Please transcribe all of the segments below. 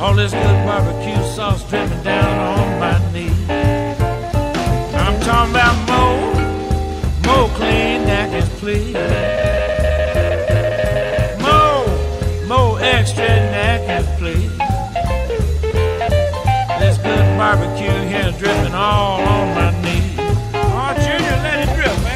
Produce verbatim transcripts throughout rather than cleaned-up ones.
All this good barbecue sauce dripping down on my knee. I'm talking about more, more clean knackers, please. More, more extra knackers, please. This good barbecue here dripping all on my knee. Oh, Junior, let it drip, man.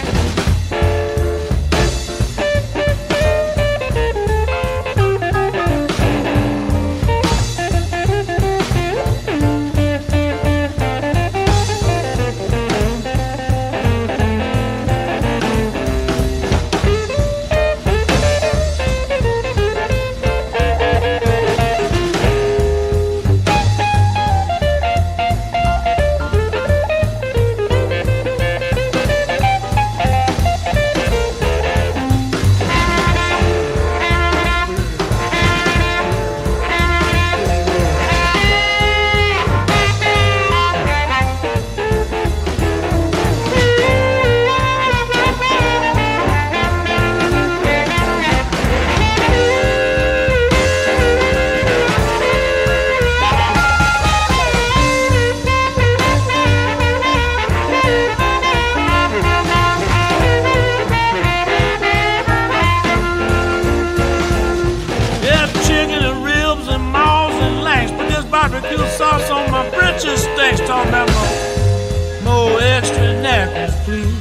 Barbecue sauce on my britches steaks, talking about more, more extra knackers, please.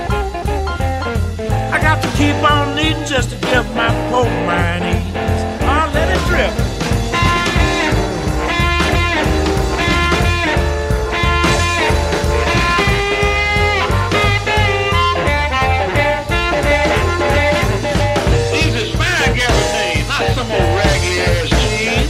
I got to keep on eating just to give my pork mine ease. I'll let it drip. These is fine, Gary, not some old raggedy ass cheese.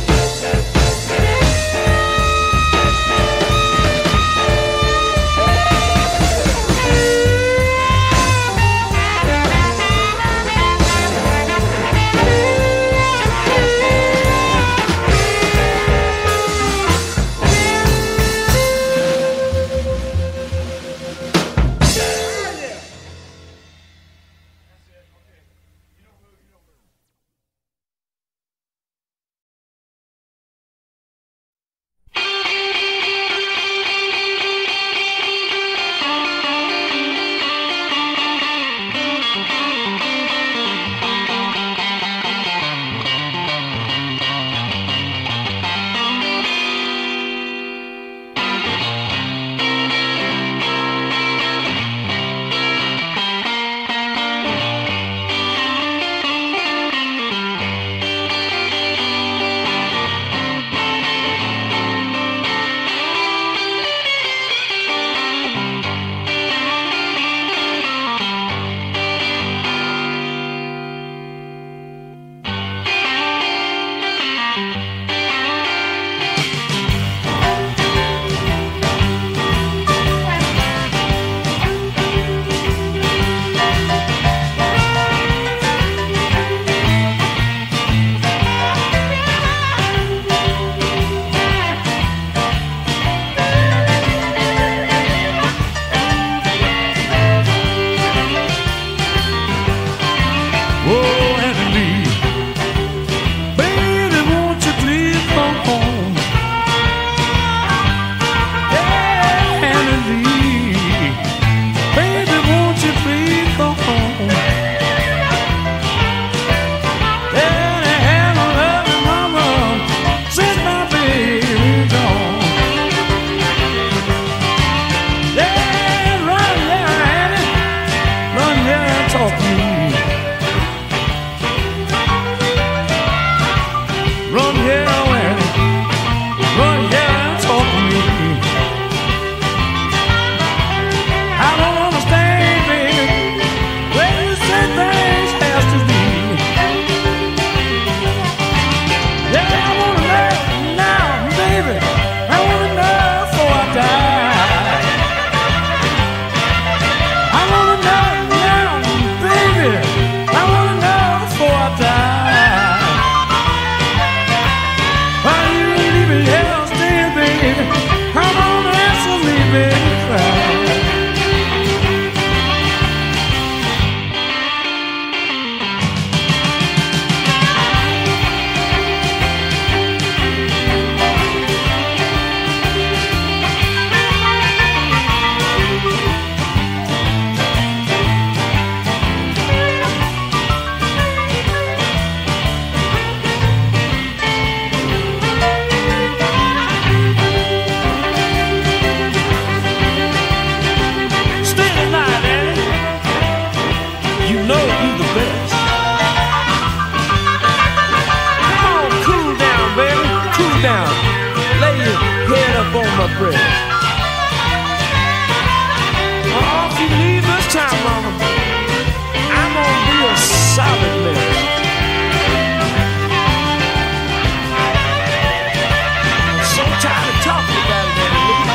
down, lay your head up on my breast. Oh, if you leave this time, mama, I'm gonna be a solid mess. I'm so tired of talking about it, Annie Lee.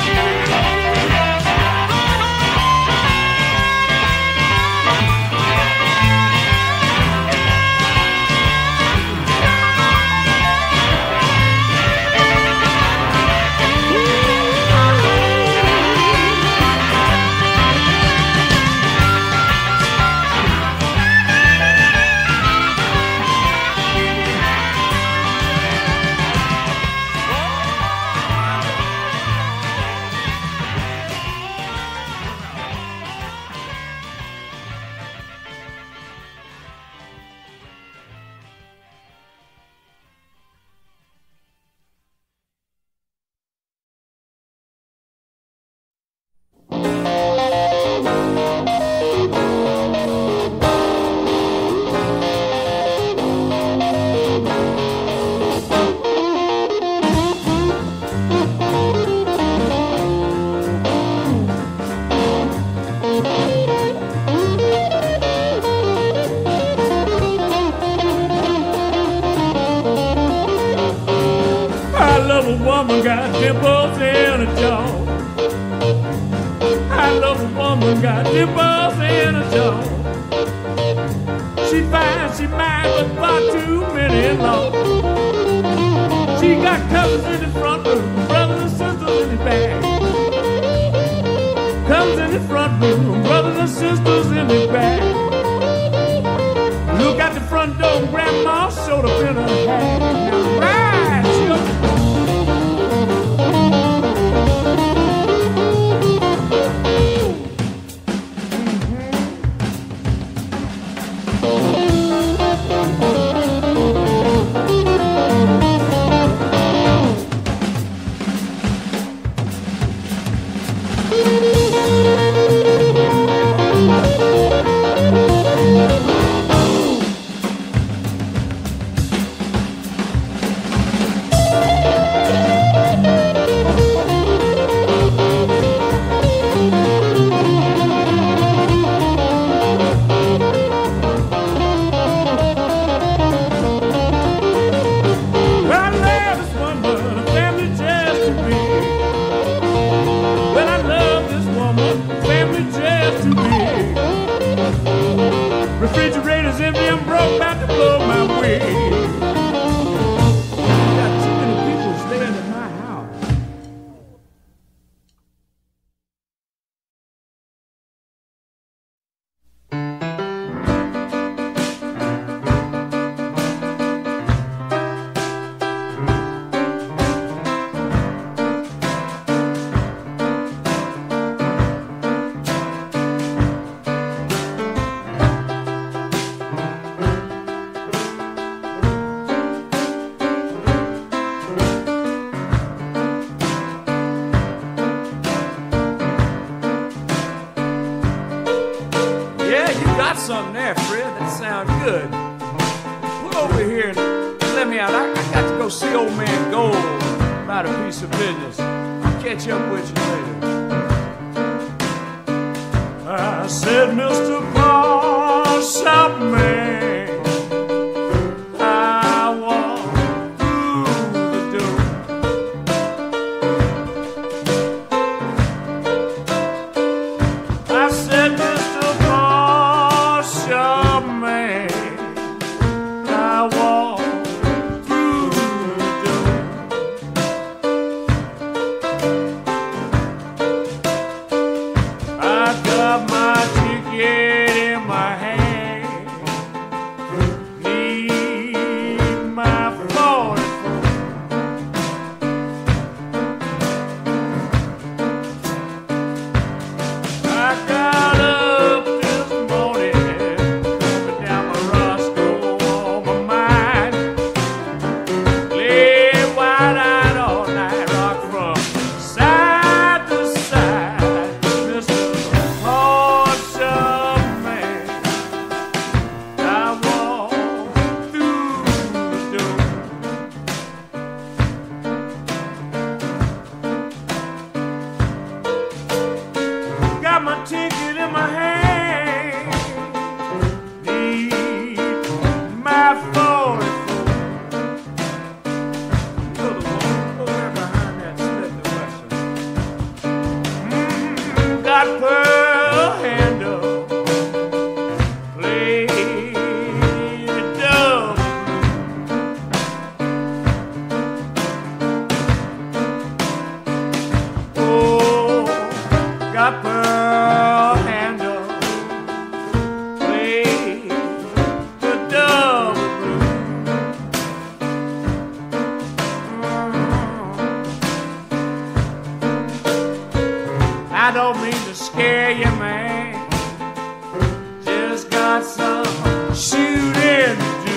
Woman got dimples in her jaw. I love a woman got dimples in her jaw. She finds she might but far too many in law. She got cousins in the front room, brothers and sisters in the back. Comes in the front room, brothers and sisters in the back. Look at the front door, grandma showed up in her hat. Now ride, children. Refrigerator's empty, I'm broke, about to blow my way. Got too many people staying at my house. Something there, Fred, that sounds good. Pull over here and let me out. I, I got to go see old man Gold about a piece of business. I'll catch up with you later. I said, Mister Paul Shopman, I walk through the door. I said, Mister man, I walk through the door. I got my ticket in my hand. I don't mean to scare you, man. Just got some shooting to do.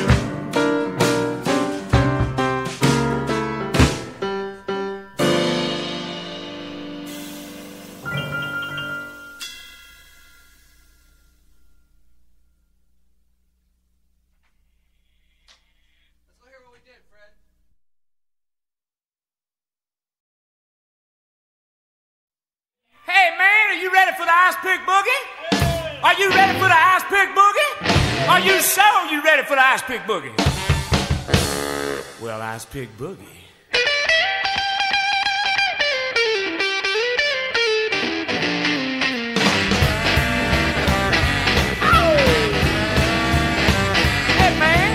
Hey man, are you ready for the Ice Pick Boogie? Are you ready for the Ice Pick Boogie? Are you sure you ready for the Ice Pick Boogie? Well, Ice Pick Boogie. Hey man.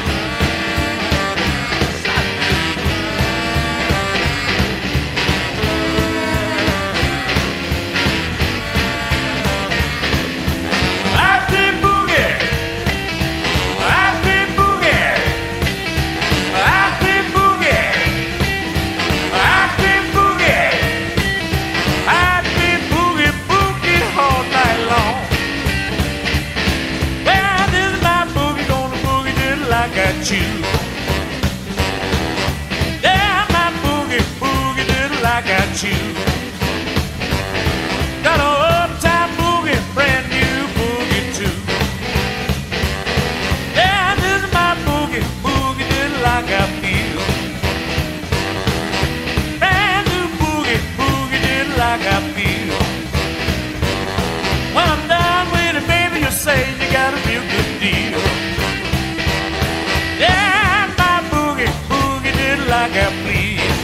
You. Yeah, my boogie, boogie diddle, I got you. Got an uptime boogie, brand new boogie too. Yeah, this is my boogie, boogie diddle, I got you. Brand new boogie, boogie diddle, I got you. When I'm done with it, baby, you'll say you got a real good deal. Yeah, my boogie, boogie diddle like I please.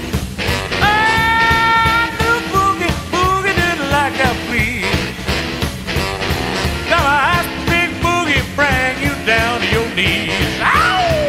Ah, new boogie, boogie diddle like I please. Got a Ice Pick Boogie, bring you down to your knees. Ow!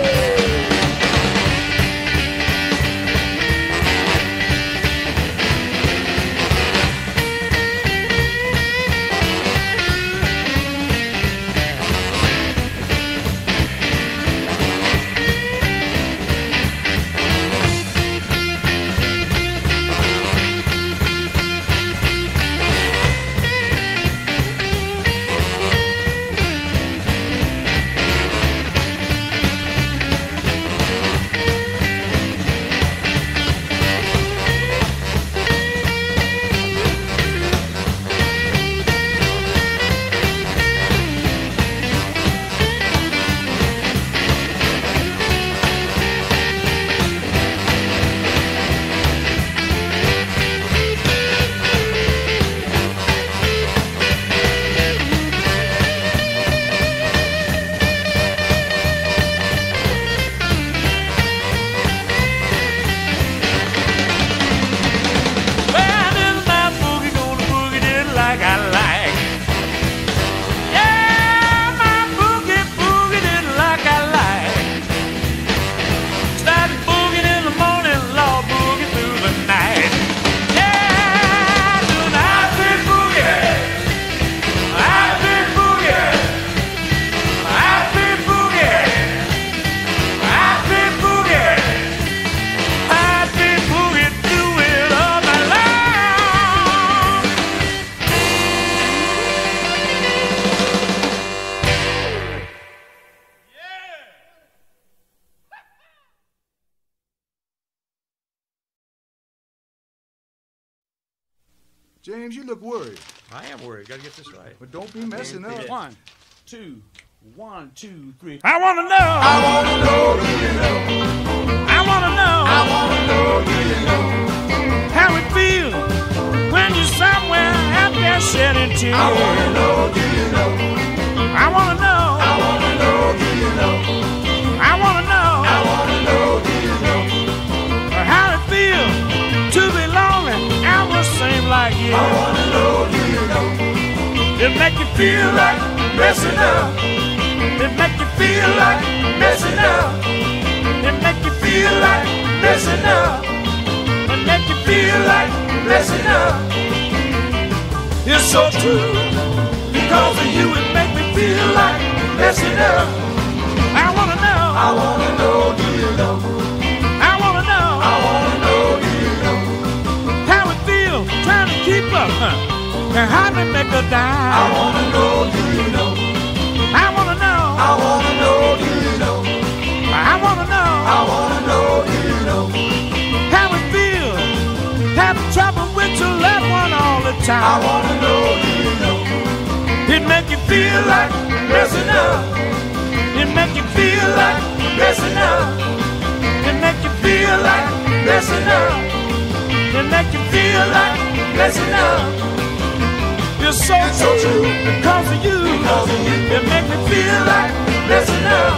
James, you look worried. I am worried. Gotta get this right. But don't be messing up. One, two, one, two, three. I wanna know. I wanna know, do you know? I wanna know. I wanna know, do you know? How it feels when you're somewhere out there shedding tears. I wanna know, do you know? I wanna know. I wanna know, do you know? I wanna know. I wanna know, do you know? How it feels to be lonely and the same like you. I wanna know, do you know? It make you feel like messing up. It make you feel like messing up. It make you feel like messing up. It make you feel like messing up. It's so true. Because of you, it make me feel like messing up. I wanna know. I wanna know, do you know? I wanna know. I wanna know, do you know? How it feels trying to keep up, huh? got me make a dime. I wanna know, do you know? I wanna know. I wanna know, do you know? I wanna know. I wanna know, do you know? How it feels, having trouble with your loved one all the time. I wanna know, do you know? It make you feel like messing up. It make you feel like messing up. It make you feel like messing up. It make you feel like messing up. It's so, It's so true true. because of you. Because of you. It make me feel like messing up.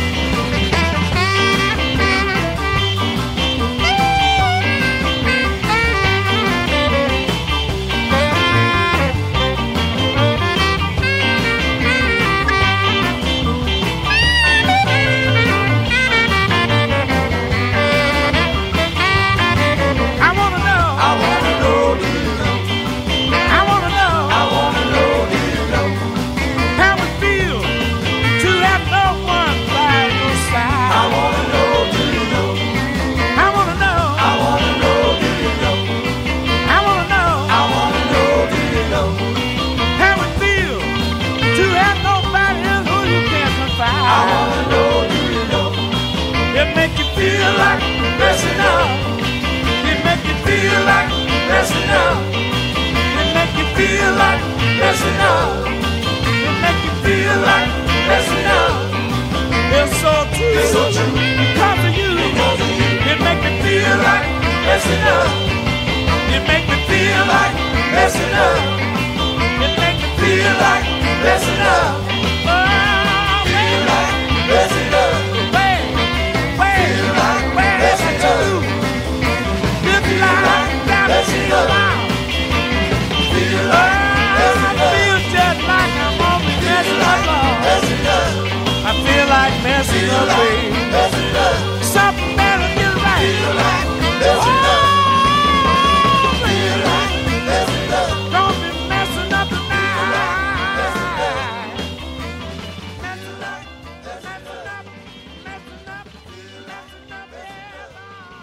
I wanna know. I wanna know, do you know? I wanna know. I wanna know, do you know? How it feels to have no one by your side. I wanna know, do you know? I wanna know. I wanna know, do you know? I wanna know I wanna know, do you know? how it feels to have nobody else who you can I confide. wanna know, do you know? It make you feel like messing up. It make you feel like messing up. It make you feel like messing up. It make you feel like messing up. It's so true. It's so true. Because of you. Because of you. It make me feel like messing up. It make me feel like messing up. It make me feel like messing up. Oh, Feel like messing up. Way, way, Feel like way messing to up. do. Good life, got to messing feel up. wild. Feel Oh, like messing I up. feel just like I'm on the messing up, Lord. Messing up. I feel like messing Feel up, like babe. messing up. Something better get right. Feel like messing up. Oh, Feel like messing up. don't be messing up tonight. Messing up. Messing up, messing up, messing up, messing up, yeah.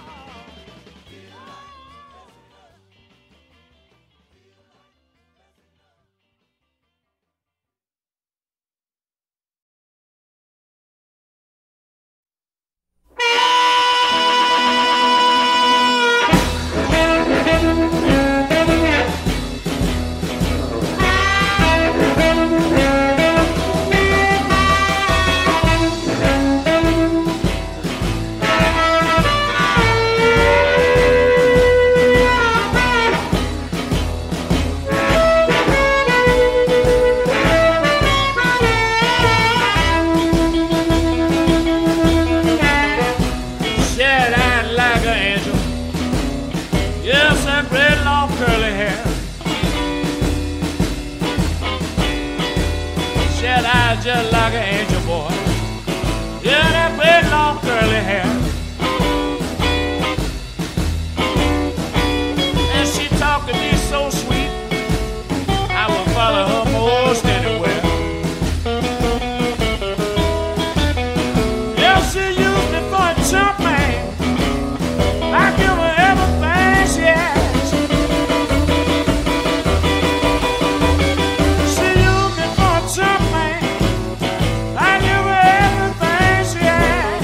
Sad-eyed like an angel. Yes, that red long curly hair. Sad-eyed just like an angel, boy. Yeah, that red long curly hair. And she talked to me so sweet, I will follow her most anywhere. Yeah, she used me for a chump man. I give her everything she asks. She used me for a chump man. I give her everything she asks.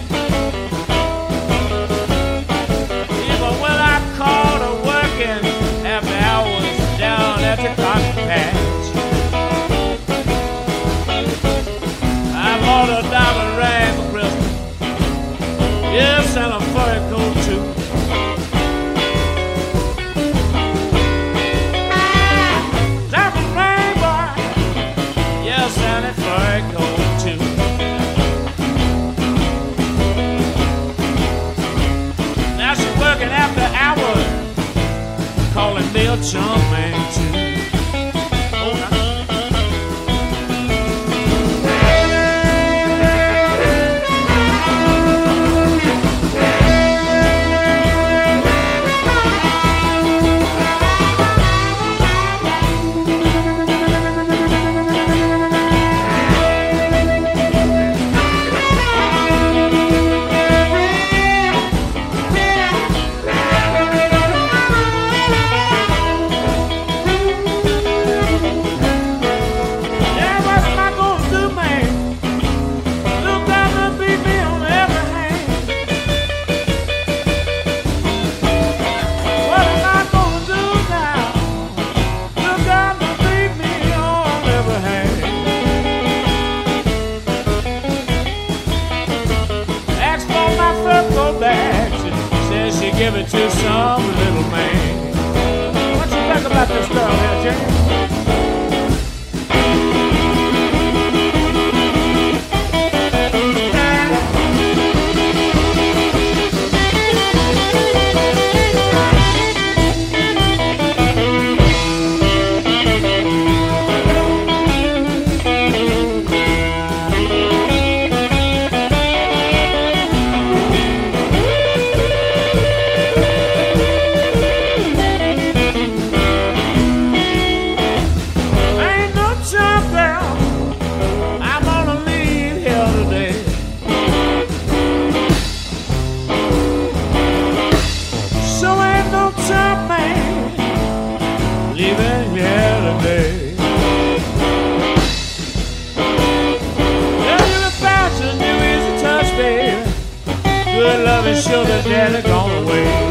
Even when I called her working after hours down at the cotton patch, I bought a diamond ring for Christmas. Yes, and a furry coat too. Diamond ring, boy. Yes, and a furry coat too. Now she's working after hours, calling me a chump man too. Oh, now. give it to some little man. What you think about this girl here, Jimmy? Good love and sugar daddy gone away.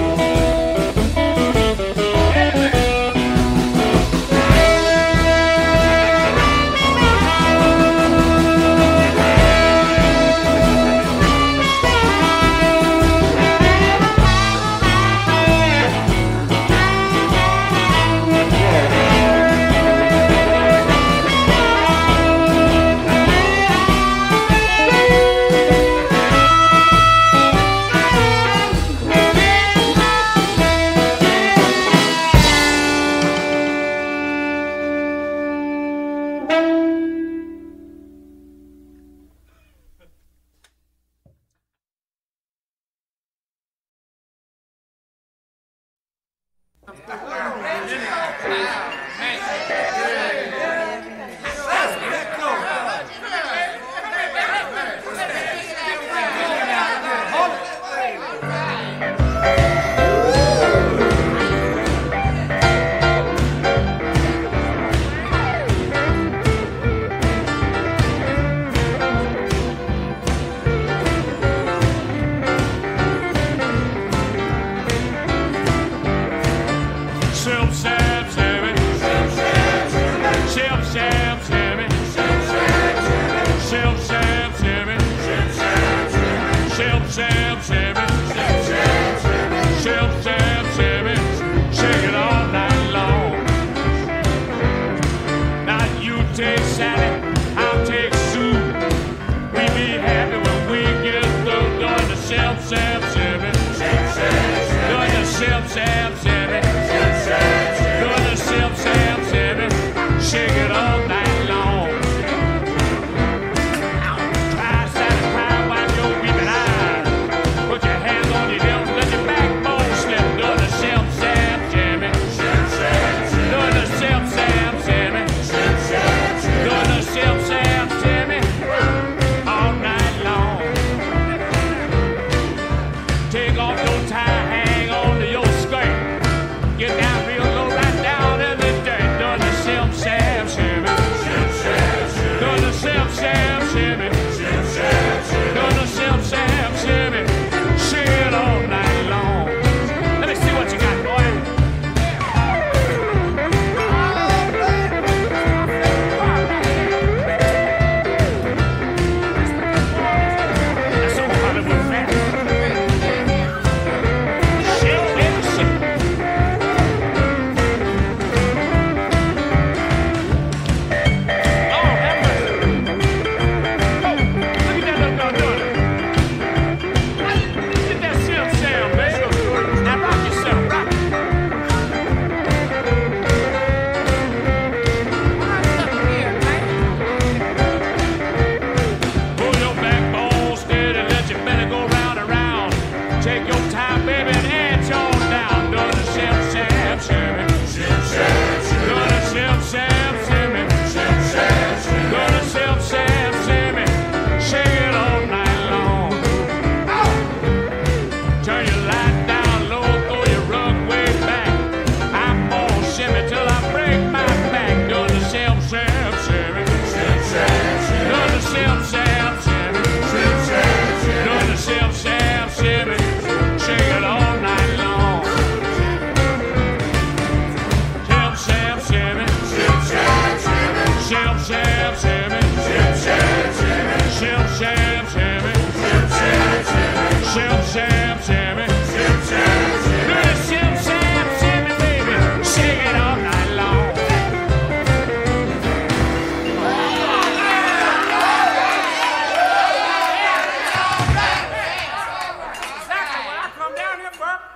Take off your tie, hang on to your skirt.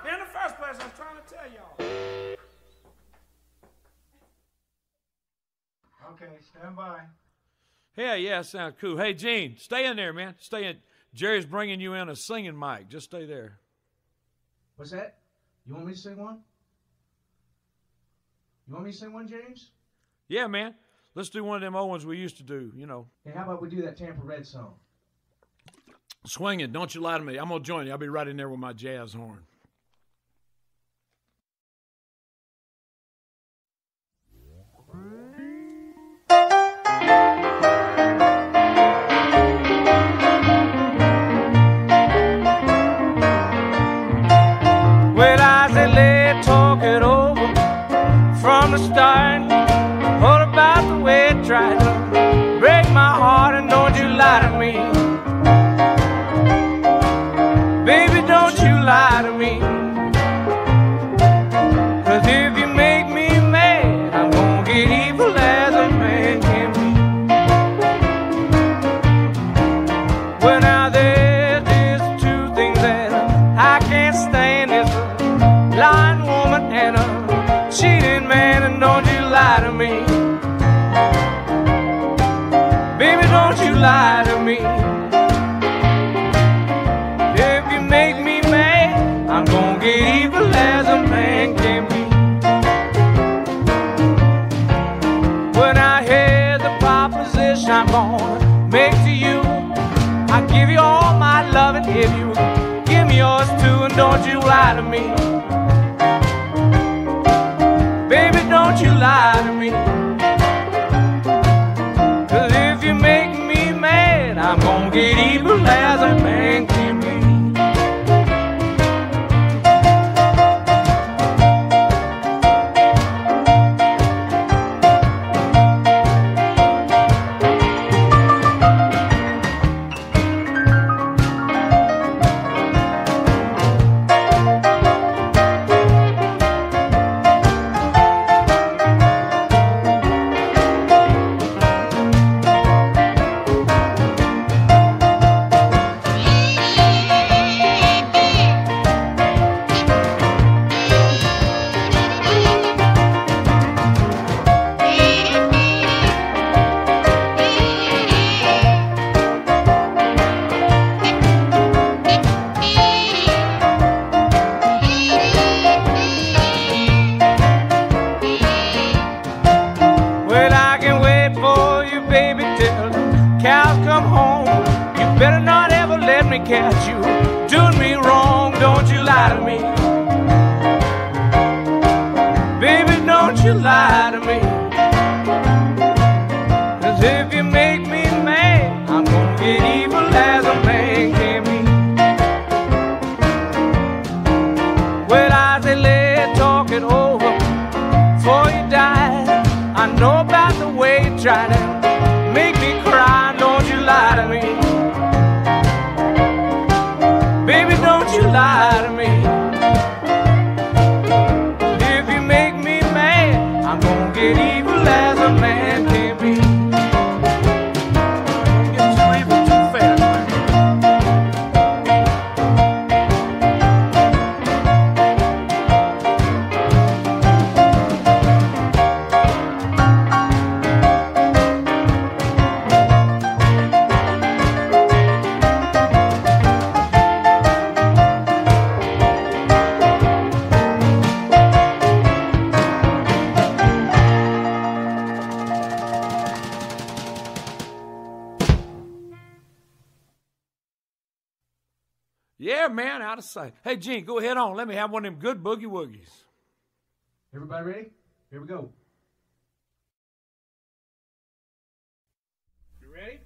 In the first place, I was trying to tell y'all. Okay, stand by. Yeah, yeah, sounds cool. Hey, Gene, stay in there, man. Stay in. Jerry's bringing you in a singing mic. Just stay there. What's that? You want me to sing one? You want me to sing one, James? Yeah, man. Let's do one of them old ones we used to do, you know. Hey, how about we do that Tampa Red song? Swing it. Don't you lie to me. I'm going to join you. I'll be right in there with my jazz horn. Well, I said, let's talk it over from the start. All about the way it tried to break my heart, and don't you lie to me. Baby, don't you lie to me. Cause if you make me mad, I'm gonna get evil as a man can be. Well, now there's just two things that I can't stand. It's a lying woman and a cheating man, and don't you lie to me. Baby, don't you lie to me. If you make me mad, I'm gonna get evil as a man can be. When I hear the proposition I'm gonna make to you, I give you all my love, and if you give me yours too, and don't you lie to me. Baby, don't you lie to me. Cause if you make me mad, I'm gonna get evil as a man can be. Catch you doing me wrong, don't you lie to me. Baby, don't you lie to me. Cause if you make me mad, I'm gonna get evil as a man can be. Well, I say let's talk it over before you die. I know about the way you try to make me cry, don't you lie to me. Baby, don't you lie to me. If you make me mad, I'm gonna get evil as a man can be. Get too evil too fast, man. Yeah, man, out of sight. Hey, Gene, go ahead on. Let me have one of them good boogie woogies. Everybody ready? Here we go. You ready?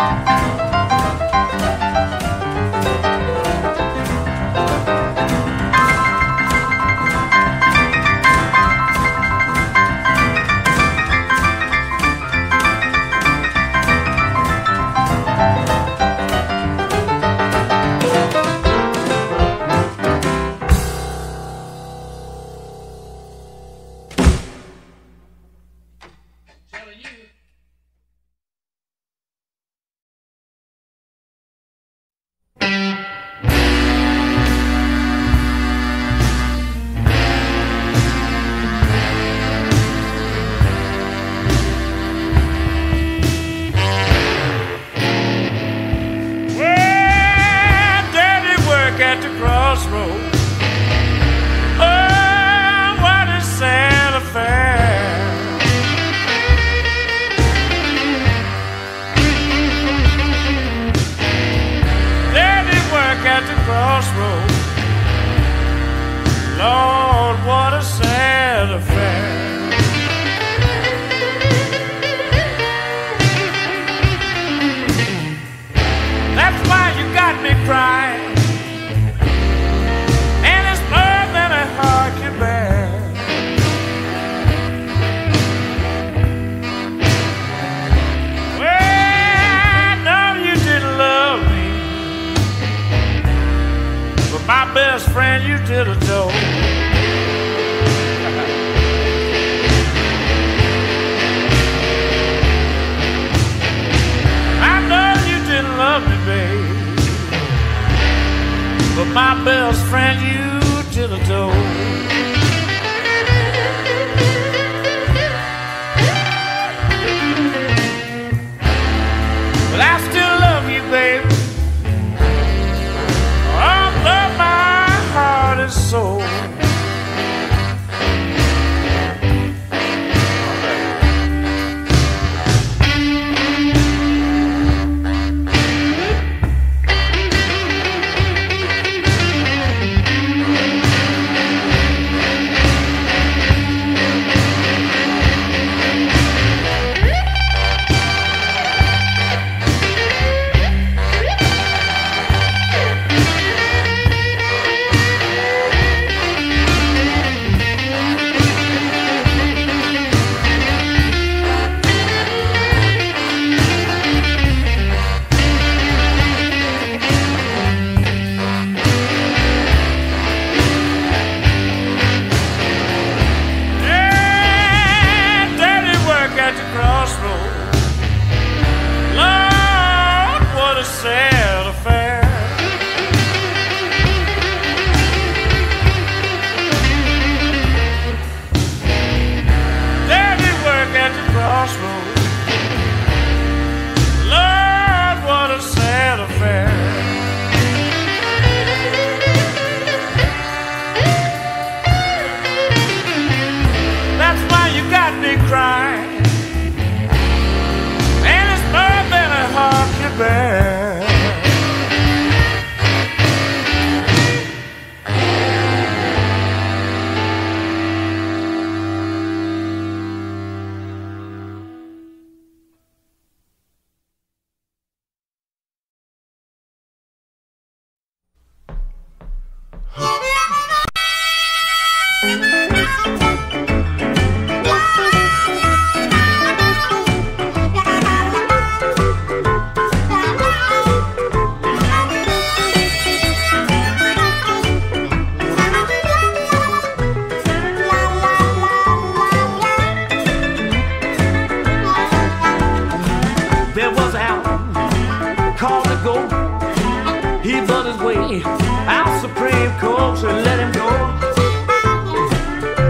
Our Supreme Court should let him go.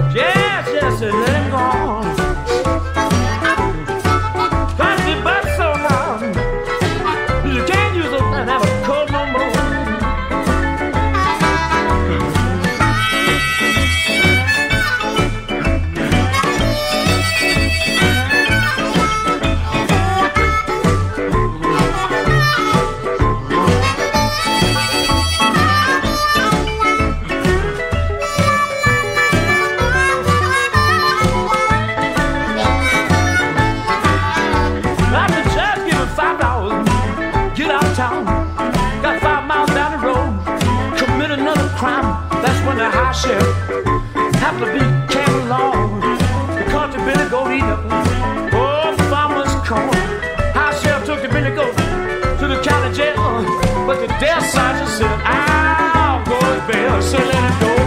shall have to be carried along because the billy goat eat up oh farmer's corn. I shall took the billy goat to the county jail, but the death sergeant said, I'll go to bail, so let it go.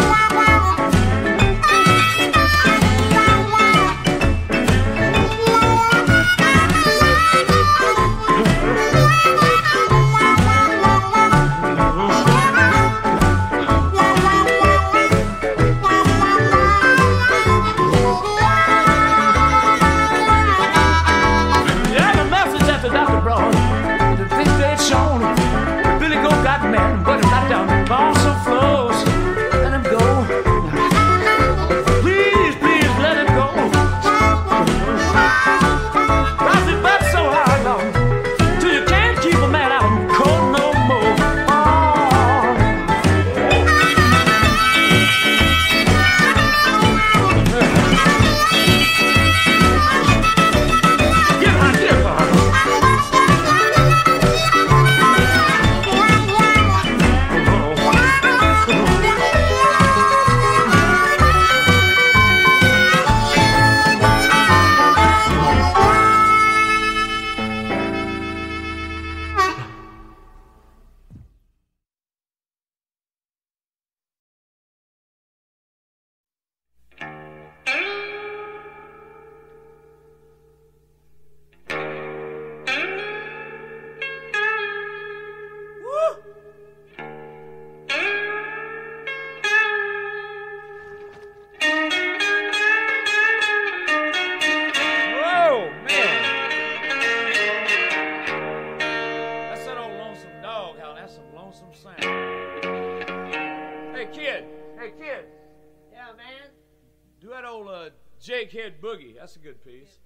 Jakehead Boogie, that's a good piece.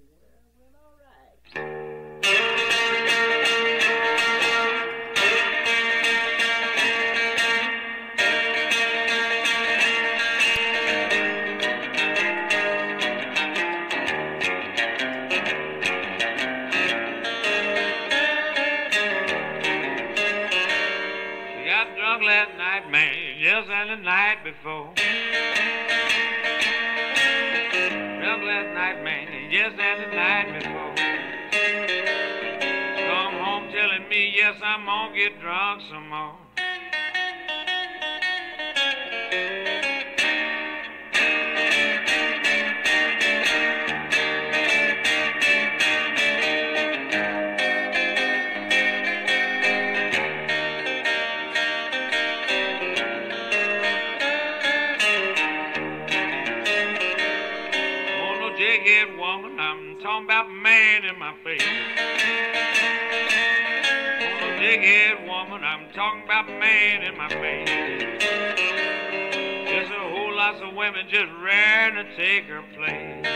We got drunk last night, man, yes, and the night before. Last night, man, yes, and the night before. Come home telling me, yes, I'm gonna get drunk some more. Jighead woman, I'm talking about man in my face. Oh, jighead woman, I'm talking about man in my face. There's a whole lot of women just raring to take her place.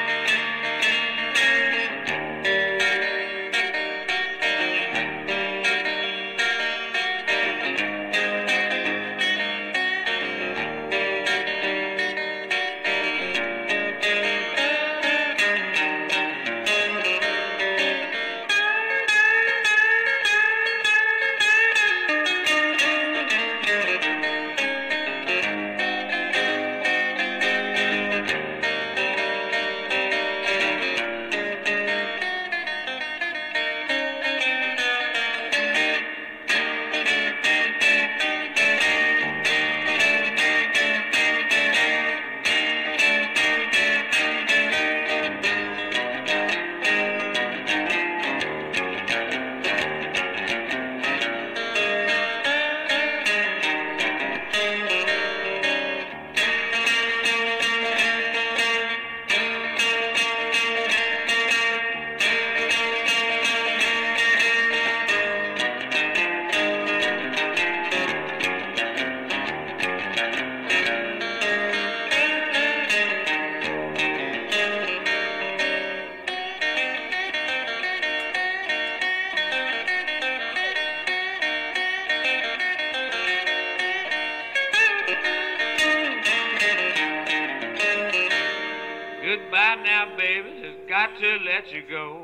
Goodbye now, baby, just got to let you go.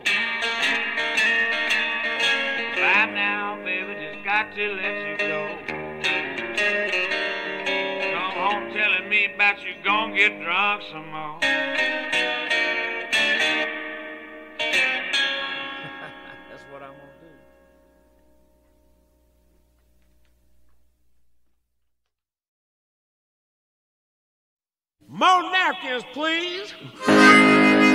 Goodbye now, baby, just got to let you go. Come home gonna get drunk some more. That's what I'm gonna do. More napkins, please.